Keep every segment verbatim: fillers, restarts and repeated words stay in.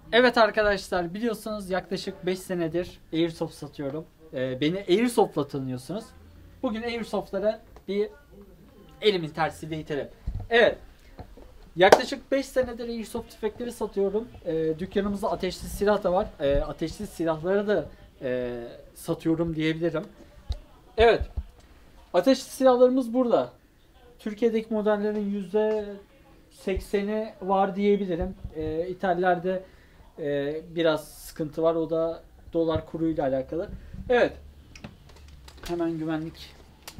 Evet arkadaşlar, biliyorsunuz yaklaşık beş senedir Airsoft satıyorum. Ee, beni Airsoft'la tanıyorsunuz. Bugün Airsoft'lara bir elimin tersiyle itelim. Evet, yaklaşık beş senedir Airsoft tüfekleri satıyorum. Ee, dükkanımızda ateşli silah da var. Ee, ateşli silahları da e, satıyorum diyebilirim. Evet, ateşli silahlarımız burada. Türkiye'deki modellerin yüzde sekseni var diyebilirim. Ee, İtalya'da e, biraz sıkıntı var. O da dolar kuruyla alakalı. Evet. Hemen güvenlik.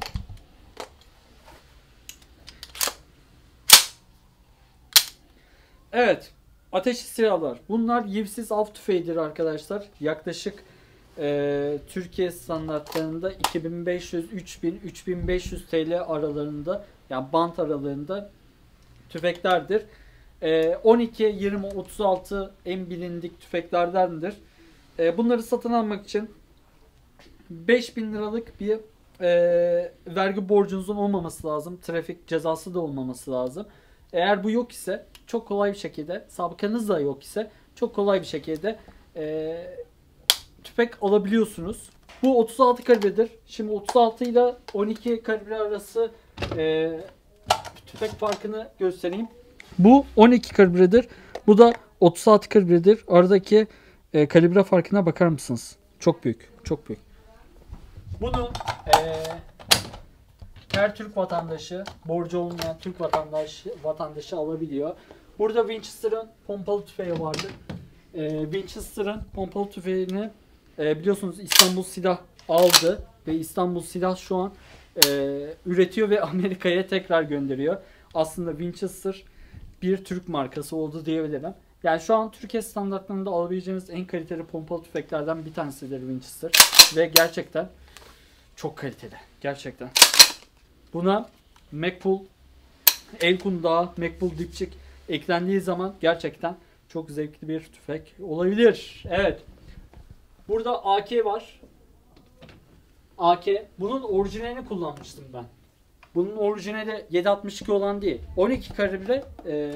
Evet. Ateşli silahlar. Bunlar yivsiz av tüfeğidir arkadaşlar. Yaklaşık e, Türkiye standartlarında iki bin beş yüz, üç bin, üç bin beş yüz T L aralarında, yani bant aralığında tüfeklerdir. E, on iki, yirmi, otuz altı en bilindik tüfeklerdendir. E, bunları satın almak için beş bin liralık bir e, vergi borcunuzun olmaması lazım. Trafik cezası da olmaması lazım. Eğer bu yok ise çok kolay bir şekilde, sabıkanız da yok ise çok kolay bir şekilde e, tüfek alabiliyorsunuz. Bu otuz altı kalibredir. Şimdi otuz altı ile on iki kalibre arası e, tüfek farkını göstereyim. Bu on iki kalibredir. Bu da otuz altı kalibredir. Aradaki e, kalibre farkına bakar mısınız? Çok büyük. Çok büyük. Bunu e, her Türk vatandaşı, borcu olmayan Türk vatandaşı, vatandaşı alabiliyor. Burada Winchester'ın pompalı tüfeği vardır. E, Winchester'ın pompalı tüfeğini e, biliyorsunuz İstanbul Silah aldı ve İstanbul Silah şu an e, üretiyor ve Amerika'ya tekrar gönderiyor. Aslında Winchester bir Türk markası oldu diyebilirim. Yani şu an Türkiye standartlarında alabileceğiniz en kaliteli pompalı tüfeklerden bir tanesidir Winchester. Ve gerçekten çok kaliteli. Gerçekten. Buna Magpul el kundağı, Magpul dipçik eklendiği zaman gerçekten çok zevkli bir tüfek olabilir. Evet. Burada A K var. A K. Bunun orijinalini kullanmıştım ben. Bunun orijinali yedi altmış iki olan değil. on iki kalibre e,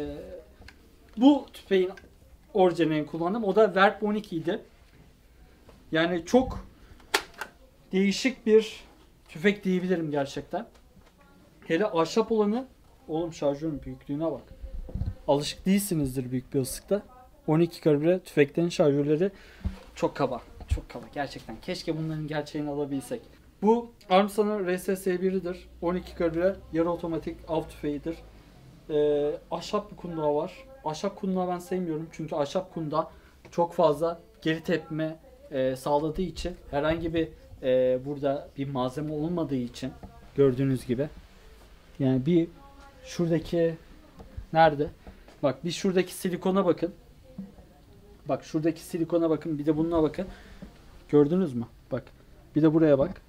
bu tüfeğin orijinalini kullandım. O da Verp on iki idi. Yani çok değişik bir tüfek diyebilirim gerçekten. Hele ahşap olanı, oğlum şarjörün büyüklüğüne bak. Alışık değilsinizdir büyük bir ıslıkta. on iki kalibre tüfeklerin şarjörleri çok kaba. Çok kaba gerçekten. Keşke bunların gerçeğini alabilsek. Bu Armstrong'un R S S biridir. on iki kalibre yarı otomatik av tüfeğidir. Ee, ahşap bir kundağı var. Ahşap kundağı ben sevmiyorum. Çünkü ahşap kundağı çok fazla geri tepme e, sağladığı için, herhangi bir e, burada bir malzeme olmadığı için, gördüğünüz gibi. Yani bir şuradaki nerede? Bak bir şuradaki silikona bakın. Bak şuradaki silikona bakın. Bir de bununla bakın. Gördünüz mü? Bak. Bir de buraya bak.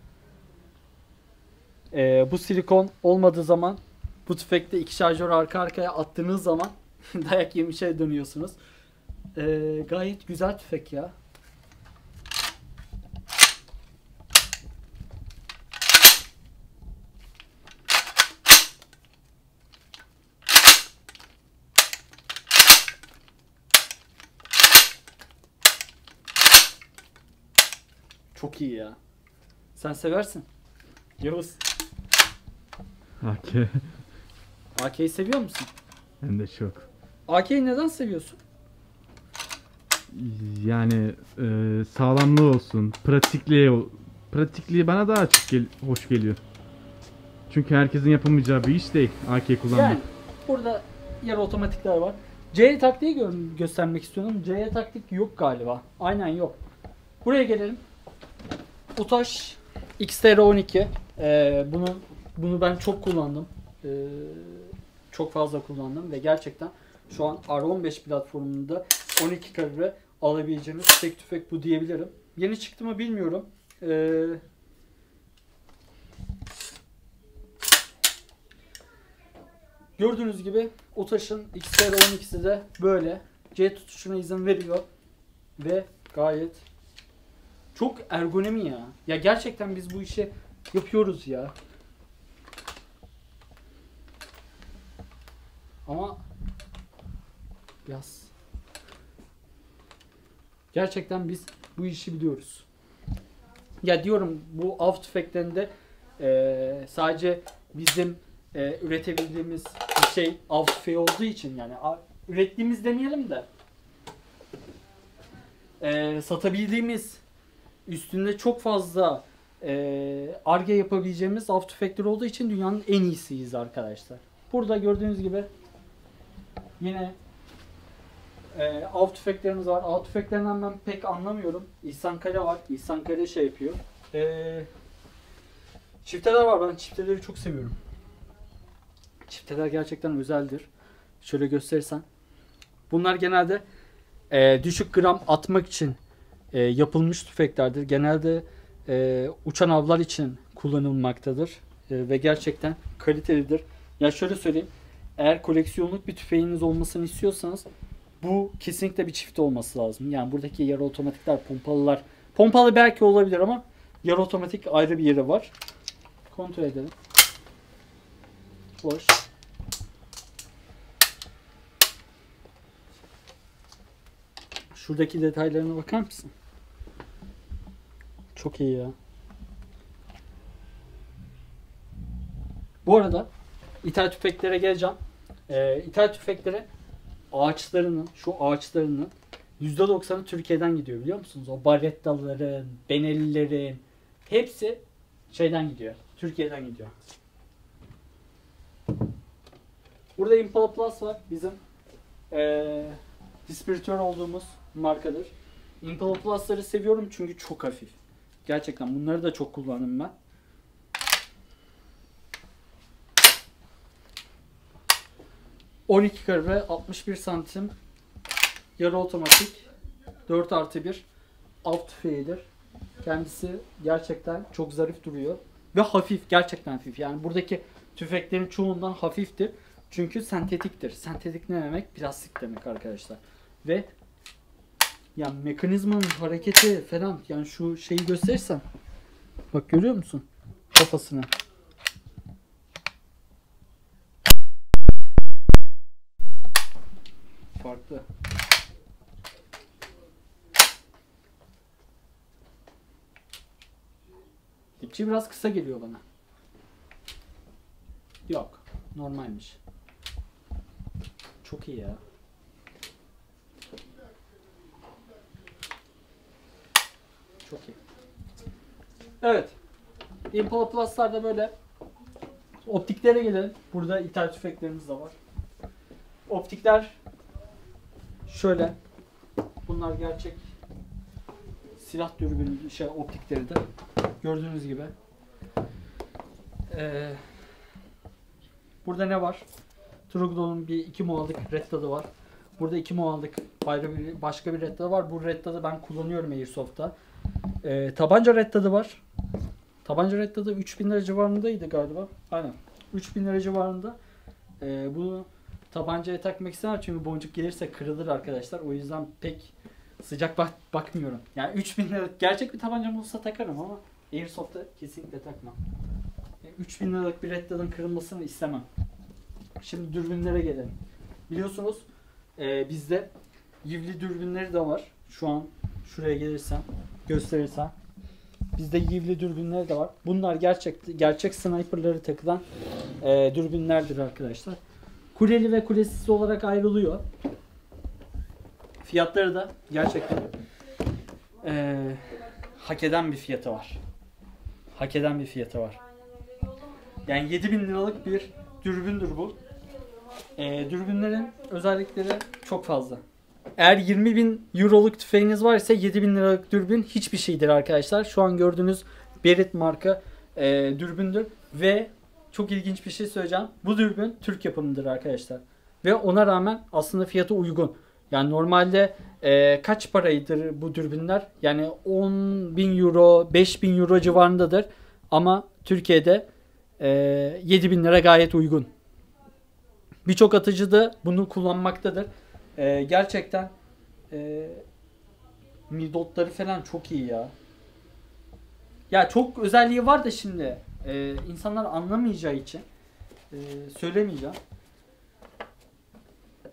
Ee, bu silikon olmadığı zaman bu tüfekte iki şarjör arka arkaya attığınız zaman dayak yemişe dönüyorsunuz. Ee, gayet güzel tüfek ya. Çok iyi ya. Sen seversin. Yavuz. A K. A K'yi seviyor musun? Hem de çok. A K'yi neden seviyorsun? Yani e, sağlamlığı olsun, pratikliği, pratikliği bana daha açık gel hoş geliyor. Çünkü herkesin yapamayacağı bir iş değil A K kullanmak. Yani burada yarı otomatikler var. C taktiği gö göstermek istiyorum. C taktik yok galiba. Aynen yok. Buraya gelelim. Utaş X T R on iki. Ee, bunu bunu ben çok kullandım. Ee, çok fazla kullandım ve gerçekten şu an R on beş platformunda on iki kalibre alabileceğiniz tek tüfek bu diyebilirim. Yeni çıktı mı bilmiyorum. Ee, gördüğünüz gibi Utaş'ın X T R on ikisi de böyle. C tutuşuna izin veriyor ve gayet çok ergonomi ya. Ya gerçekten biz bu işi yapıyoruz ya. Ama yaz. Gerçekten biz bu işi biliyoruz. Ya diyorum bu av tüfeklerinde e, sadece bizim e, üretebildiğimiz bir şey av tüfeği olduğu için yani a, ürettiğimiz demeyelim de e, satabildiğimiz üstünde çok fazla Ar-Ge yapabileceğimiz av tüfekleri olduğu için dünyanın en iyisiyiz arkadaşlar. Burada gördüğünüz gibi yine e, av tüfeklerimiz var. Av tüfeklerinden ben pek anlamıyorum. İhsan Kale var. İhsan Kale şey yapıyor. E, çifteler var. Ben çifteleri çok seviyorum. Çifteler gerçekten özeldir. Şöyle gösterirsen. Bunlar genelde e, düşük gram atmak için e, yapılmış tüfeklerdir. Genelde e, uçan avlar için kullanılmaktadır. E, ve gerçekten kalitelidir. Ya şöyle söyleyeyim. Eğer koleksiyonluk bir tüfeğiniz olmasını istiyorsanız bu kesinlikle bir çift olması lazım. Yani buradaki yarı otomatikler, pompalılar. Pompalı belki olabilir ama yarı otomatik ayrı bir yeri var. Kontrol edelim. Boş. Şuradaki detaylarına bakar mısın? Çok iyi ya. Bu arada ithal tüfeklere geleceğim. Ee, ithal tüfeklere ağaçlarının, şu ağaçlarının yüzde doksanı Türkiye'den gidiyor biliyor musunuz? O Barettaların, Benellilerin hepsi şeyden gidiyor. Türkiye'den gidiyor. Burada Impala Plus var. Bizim ee, distribütör olduğumuz markadır. Impala Plus'ları seviyorum çünkü çok hafif. Gerçekten bunları da çok kullandım ben. on iki kalibre altmış bir santim yarı otomatik dört artı bir av tüfeğidir. Kendisi gerçekten çok zarif duruyor. Ve hafif. Gerçekten hafif. Yani buradaki tüfeklerin çoğundan hafiftir. Çünkü sentetiktir. Sentetik ne demek? Plastik demek arkadaşlar. Ve yani mekanizmanın hareketi falan yani şu şeyi gösterirsem bak görüyor musun? Kafasını. Farklı. Dipçi biraz kısa geliyor bana. Yok. Normalmiş. Çok iyi ya. Çok iyi. Evet. Impala Plus'lar da böyle. Optiklere gelelim. Burada ithal tüfeklerimiz de var. Optikler şöyle. Bunlar gerçek silah dürbünü şey optikleri de. Gördüğünüz gibi. Ee, burada ne var? Truglo'nun bir iki muallık red dot'ı var. Burada iki muallık ayrı bir başka bir red dot'ı var. Bu red dot'ı ben kullanıyorum Airsoft'ta. Ee, tabanca red dot'ı var. Tabanca red dot'ı üç bin lira civarındaydı galiba. Aynen. üç bin lira civarında. Ee, bunu tabancaya takmak istemem çünkü boncuk gelirse kırılır arkadaşlar. O yüzden pek sıcak bak bakmıyorum. Yani üç bin lira gerçek bir tabancam olsa takarım ama Airsoft'ta kesinlikle takmam. Yani üç bin liralık bir red dot'ın kırılmasını istemem. Şimdi dürbünlere gelelim. Biliyorsunuz e, bizde yivli dürbünleri de var. Şu an şuraya gelirsem gösterirsem. Bizde yivli dürbünleri de var. Bunlar gerçek gerçek sniper'ları takılan e, dürbünlerdir arkadaşlar. Kuleli ve kulesiz olarak ayrılıyor. Fiyatları da gerçekten e, hak eden bir fiyatı var. Hak eden bir fiyatı var. Yani yedi bin liralık bir dürbündür bu. E, dürbünlerin özellikleri çok fazla. Eğer yirmi bin euroluk tüfeğiniz varsa yedi bin liralık dürbün hiçbir şeydir arkadaşlar. Şu an gördüğünüz Berit marka e, dürbündür. Ve çok ilginç bir şey söyleyeceğim. Bu dürbün Türk yapımıdır arkadaşlar. Ve ona rağmen aslında fiyatı uygun. Yani normalde e, kaç paraydır bu dürbünler? Yani on bin euro, beş bin euro civarındadır. Ama Türkiye'de e, yedi bin lira gayet uygun. Birçok atıcı da bunu kullanmaktadır. Ee, gerçekten e, midotları falan çok iyi ya. Ya çok özelliği var da şimdi e, insanlar anlamayacağı için e, söylemeyeceğim.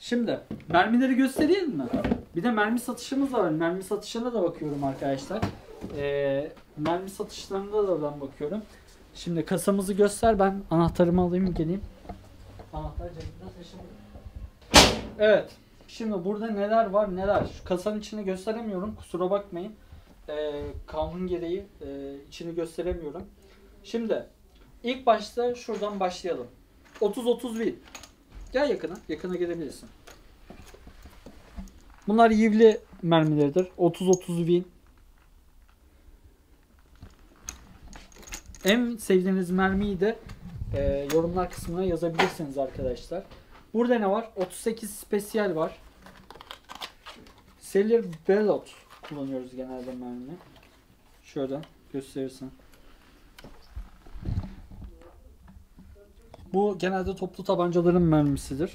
Şimdi mermileri göstereyim mi? Bir de mermi satışımız var. Mermi satışına da bakıyorum arkadaşlar. Ee, mermi satışlarında da ben bakıyorum. Şimdi kasamızı göster, ben anahtarımı alayım geleyim. Anahtar cebimden taşımadım. Evet. Şimdi burada neler var neler. Şu kasanın içini gösteremiyorum. Kusura bakmayın. Ee, kanun gereği e, içini gösteremiyorum. Şimdi ilk başta şuradan başlayalım. otuz otuz bin. Gel yakına. Yakına gelebilirsin. Bunlar yivli mermileridir. otuz otuz bin. En sevdiğiniz mermiyi de e, yorumlar kısmına yazabilirsiniz arkadaşlar. Burada ne var? otuz sekiz spesiyal var. Cellular Bellot kullanıyoruz genelde mermi. Şöyle gösterirsen. Bu genelde toplu tabancaların mermisidir.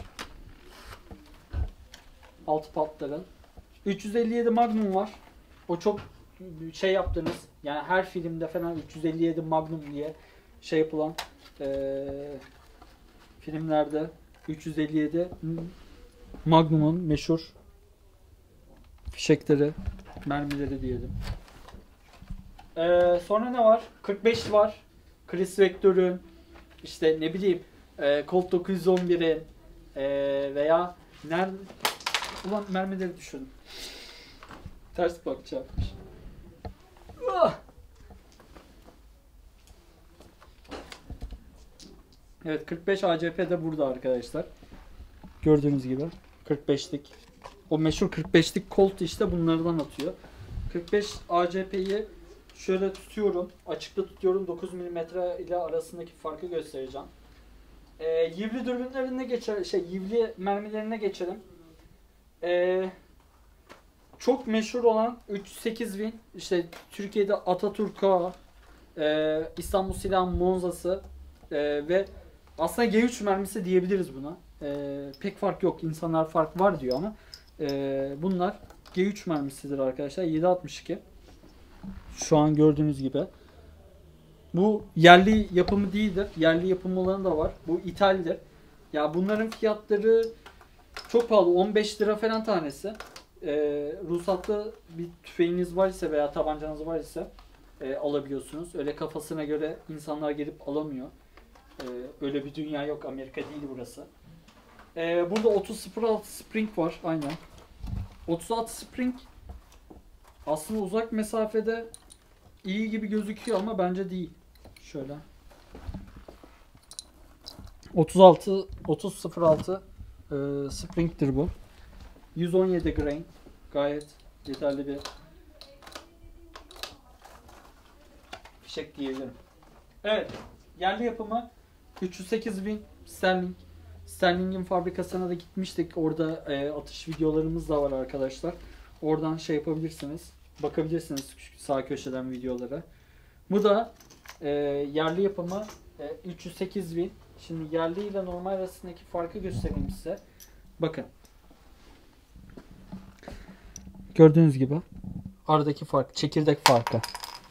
Altı patların. üç yüz elli yedi Magnum var. O çok şey yaptığınız, yani her filmde falan üç yüz elli yedi Magnum diye şey yapılan ee, filmlerde üç yüz elli yedi Magnum'un meşhur fişekleri, mermileri diyelim. Ee, sonra ne var? kırk beş var. Chris Vector'un, işte ne bileyim e, Colt dokuz yüz on birin e, veya nerede ulan mermileri düşün. Ters bakacağım. Ah! Evet, kırk beş A C P de burada arkadaşlar. Gördüğünüz gibi kırk beşlik. O meşhur kırk beşlik Colt işte bunlardan atıyor. kırk beş A C P'yi şöyle tutuyorum. Açıkta tutuyorum. dokuz milimetre ile arasındaki farkı göstereceğim. Ee, yivli dürbünlerine geçelim. Şey, yivli mermilerine geçelim. Ee, çok meşhur olan üç yüz sekiz bin, işte Türkiye'de Atatürk'a, e, İstanbul Silahı Monzası e, ve aslında G üç mermisi diyebiliriz buna. E, pek fark yok. İnsanlar fark var diyor ama e, bunlar G üç mermisidir arkadaşlar. yedi altmış iki. Şu an gördüğünüz gibi. Bu yerli yapımı değildir. Yerli yapımı olanı da var. Bu ithaldir. Ya bunların fiyatları çok pahalı. on beş lira falan tanesi. Ee, ruhsatlı bir tüfeğiniz var ise veya tabancanız var ise e, alabiliyorsunuz. Öyle kafasına göre insanlar gelip alamıyor. Ee, öyle bir dünya yok. Amerika değil burası. Ee, burada otuz sıfır altı Spring var. Aynen. otuz altı Spring aslında uzak mesafede iyi gibi gözüküyor ama bence değil. Şöyle. otuz altı otuz sıfır altı e, Spring'tir bu. yüz on yedi grain. Gayet yeterli bir fişek diyebilirim. Evet. Yerli yapımı üç yüz sekiz bin sterling. Sterling'in fabrikasına da gitmiştik. Orada e, atış videolarımız da var arkadaşlar. Oradan şey yapabilirsiniz. Bakabilirsiniz sağ köşeden videolara. Bu da e, yerli yapımı e, üç yüz sekiz bin. Şimdi yerli ile normal arasındaki farkı göstereyim size. Bakın. Gördüğünüz gibi aradaki fark, çekirdek farkı.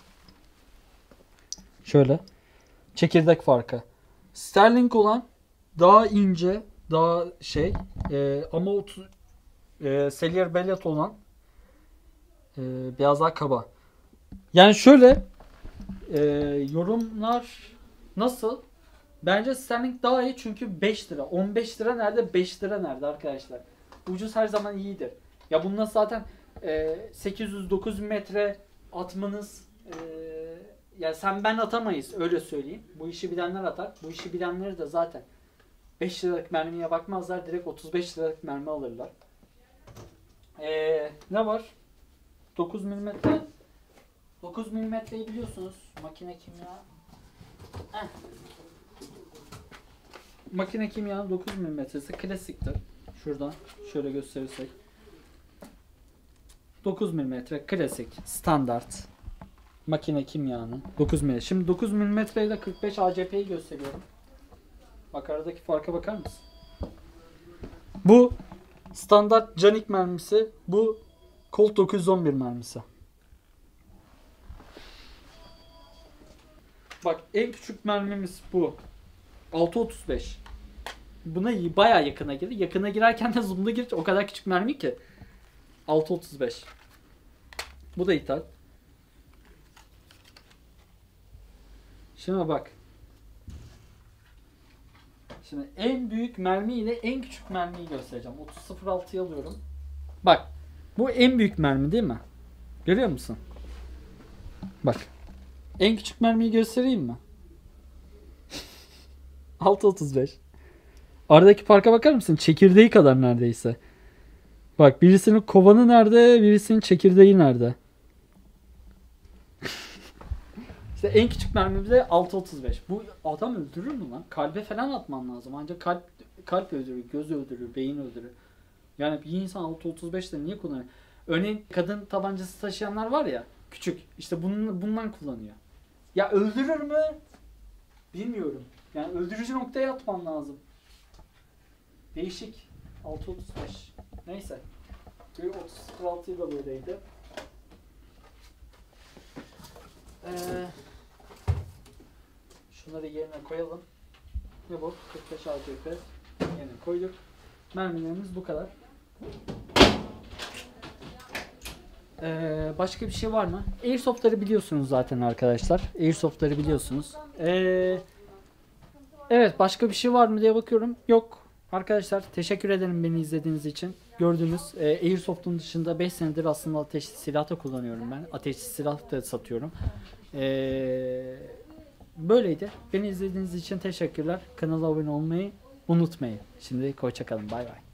Şöyle. Çekirdek farkı. Sterling olan daha ince, daha şey e, ama otuz e, Cellular Bellot olan e, biraz daha kaba. Yani şöyle e, yorumlar nasıl? Bence Sterling daha iyi çünkü beş lira. on beş lira nerede? beş lira nerede arkadaşlar? Ucuz her zaman iyidir. Ya bununla zaten e, sekiz yüz dokuz metre atmanız e, ya sen ben atamayız öyle söyleyeyim. Bu işi bilenler atar. Bu işi bilenleri de zaten beş liralık mermiye bakmazlar. Direkt otuz beş liralık mermi alırlar. E, ne var? dokuz milimetre. dokuz milimetreyi biliyorsunuz. Makine kimya. Heh. Makine kimyanın dokuz milimetresi klasiktir. Şuradan şöyle gösterirsek. dokuz milimetre klasik, standart. Makine kimyanın dokuz milimetre. Şimdi dokuz milimetre ile kırk beş A C P'yi gösteriyorum. Bak aradaki farka bakar mısın? Bu standart canik mermisi. Bu Colt dokuz yüz on bir mermisi. Bak en küçük mermimiz bu. altı otuz beş. buna iyi- bayağı yakına girdi. Yakına girerken de zoom'da gir. O kadar küçük mermi ki. altı otuz beş. Bu da ithal. Şuna bak. Şimdi en büyük mermi ile en küçük mermiyi göstereceğim. otuz sıfır altıyı alıyorum. Bak. Bu en büyük mermi değil mi? Görüyor musun? Bak. En küçük mermiyi göstereyim mi? altı otuz beş. Aradaki farka bakar mısın? Çekirdeği kadar neredeyse. Bak birisinin kovanı nerede, birisinin çekirdeği nerede? İşte en küçük mermimiz de altı otuz beş. Bu adam öldürür mü lan? Kalbe falan atman lazım. Ancak kalp kalp öldürür, göz öldürür, beyin öldürür. Yani bir insan altı otuz beş de niye kullanıyor? Örneğin kadın tabancası taşıyanlar var ya, küçük. İşte bunun, bundan kullanıyor. Ya öldürür mü? Bilmiyorum. Yani öldürücü noktaya atman lazım. Değişik. altı otuz beş. Neyse. Bir otuz sıfır altıyı da böyleydi. Ee, şunları yerine koyalım. Ne bu? kırk beş A C P. Yerine koyduk. Mermilerimiz bu kadar. Ee, başka bir şey var mı? Airsoft'ları biliyorsunuz zaten arkadaşlar. Airsoft'ları biliyorsunuz. Ee, evet, başka bir şey var mı diye bakıyorum. Yok. Arkadaşlar teşekkür ederim beni izlediğiniz için. Gördünüz. E, Airsoft'un dışında beş senedir aslında ateşli silah da kullanıyorum ben. Ateşli silah da satıyorum. E, böyleydi. Beni izlediğiniz için teşekkürler. Kanala abone olmayı unutmayın. Şimdi hoşça kalın. Bay bay.